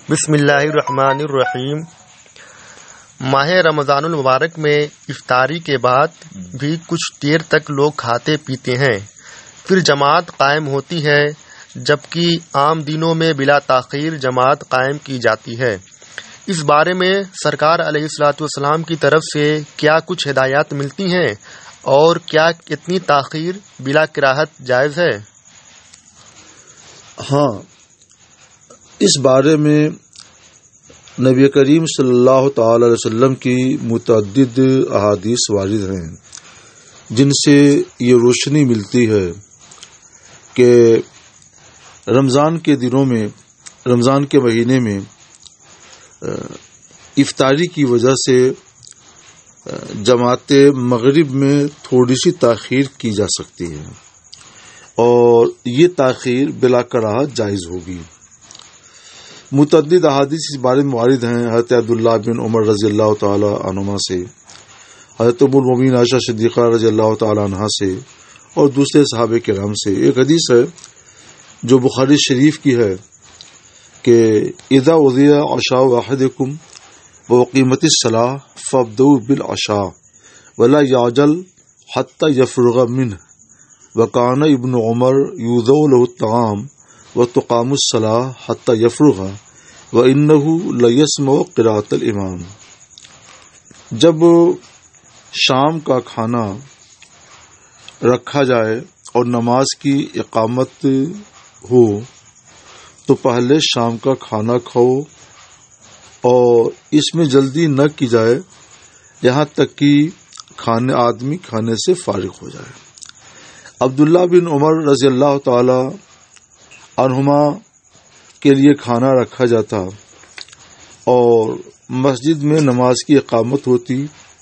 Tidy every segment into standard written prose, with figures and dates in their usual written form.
بسم اللہ الرحمن الرحیم۔ ماہ رمضان المبارک میں افطاری کے بعد بھی کچھ دیر تک لوگ کھاتے پیتے ہیں، پھر جماعت قائم ہوتی ہے، جبکہ عام دنوں میں بلا تاخیر جماعت قائم کی جاتی ہے۔ اس بارے میں سرکار علیہ الصلوۃ والسلام کی طرف سے کیا کچھ ہدایات ملتی ہیں اور کیا اتنی تاخیر بلا کراہت جائز ہے؟ ہاں، اس بارے میں نبی کریم صلی اللہ تعالی علیہ وسلم کی متعدد احادیث وارد ہیں، جن سے یہ روشنی ملتی ہے کہ رمضان کے دنوں میں، رمضان کے مہینے میں افطاری کی وجہ سے جماعت مغرب میں تھوڑی سی تاخیر کی جا سکتی ہے اور یہ تاخیر بلا کراہت جائز ہوگی۔ متعدد احادیث اس بارے میں وارد ہیں۔ حضرت عبداللہ بن عمر رضی اللہ تعالی عنہما سے، حضرت ام المؤمنین عائشہ صدیقہ رضی اللہ تعالی عنہا سے اور دوسرے صحابہ کرام سے ایک حدیث ہے جو بخاری شریف کی ہے کہ اذا وضع عشاء احدکم وقیمت الصلاۃ فابدؤوا بالعشاء ولا يعجل حتى يفرغ منه وكان ابن عمر يوضع له الطعام وتقام الصلاة حتى يفرغ وإنه ليسمع قراءة الإمام۔ جب شام کا کھانا رکھا جائے اور نماز کی اقامت ہو تو پہلے شام کا کھانا کھاؤ اور اس میں جلدی نہ کی جائے یہاں تک کہ آدمی کھانے سے فارغ ہو جائے۔ عبداللہ بن عمر رضی اللہ تعالی عنہما کے لیے کھانا رکھا جاتا اور مسجد میں نماز کی اقامت ہوتی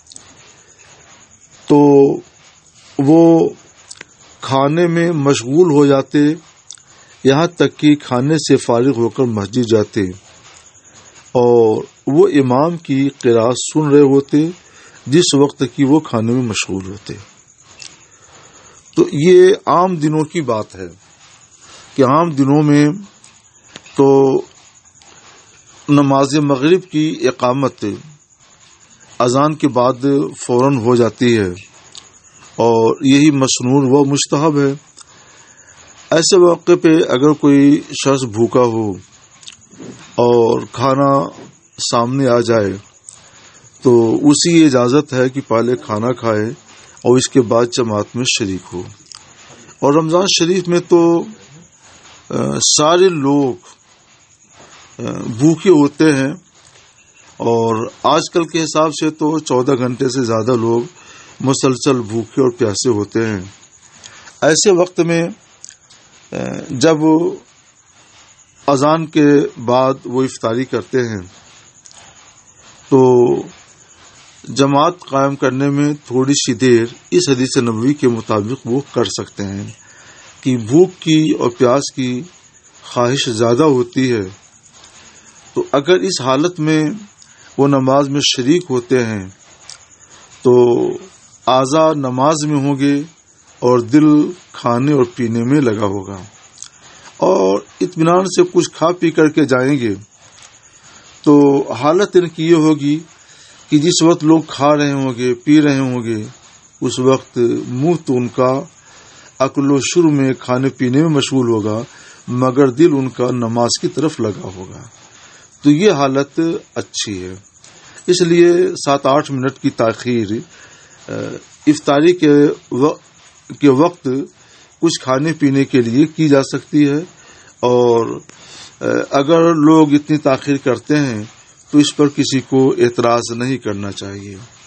تو وہ کھانے میں مشغول ہو جاتے یہاں تک کہ کھانے سے فارغ ہو کر مسجد جاتے اور وہ امام کی قرات سن رہے ہوتے جس وقت کی وہ کھانے میں مشغول ہوتے۔ تو یہ عام دنوں کی بات ہے کہ عام دنوں میں تو نماز مغرب کی اقامت اذان کے بعد فوراً ہو جاتی ہے اور یہی مسنون و مستحب ہے۔ ایسے موقع پہ اگر کوئی شخص بھوکا ہو اور کھانا سامنے آ جائے تو اسی اجازت ہے کہ پہلے کھانا کھائے اور اس کے بعد جماعت میں شریک ہو۔ اور رمضان شریف میں تو سارے لوگ بھوکے ہوتے ہیں اور آج کل کے حساب سے تو 14 گھنٹے سے زیادہ لوگ مسلسل بھوکے اور پیاسے ہوتے ہیں۔ ایسے وقت میں جب اذان کے بعد وہ افطاری کرتے ہیں تو جماعت قائم کرنے میں تھوڑی سی دیر اس حدیث نبوی کے مطابق وہ کر سکتے ہیں کہ بھوک کی اور پیاس کی خواہش زیادہ ہوتی ہے تو اگر اس حالت میں وہ نماز میں شریک ہوتے ہیں تو اعضاء نماز میں ہوں گے اور دل کھانے اور پینے میں لگا ہوگا اور اطمینان سے کچھ کھا پی کر کے جائیں گے تو حالت ان کی یہ ہوگی کہ جس وقت لوگ کھا رہے ہوں گے پی رہے ہوں گے اس وقت منہ تو ان کا اکل و شرب میں کھانے پینے میں مشغول ہوگا مگر دل ان کا نماز کی طرف لگا ہوگا۔ تو یہ حالت اچھی ہے، اس لیے 7-8 منٹ کی تاخیر افطاری کے وقت کچھ کھانے پینے کے لیے کی جا سکتی ہے اور اگر لوگ اتنی تاخیر کرتے ہیں تو اس پر کسی کو اعتراض نہیں کرنا چاہیے۔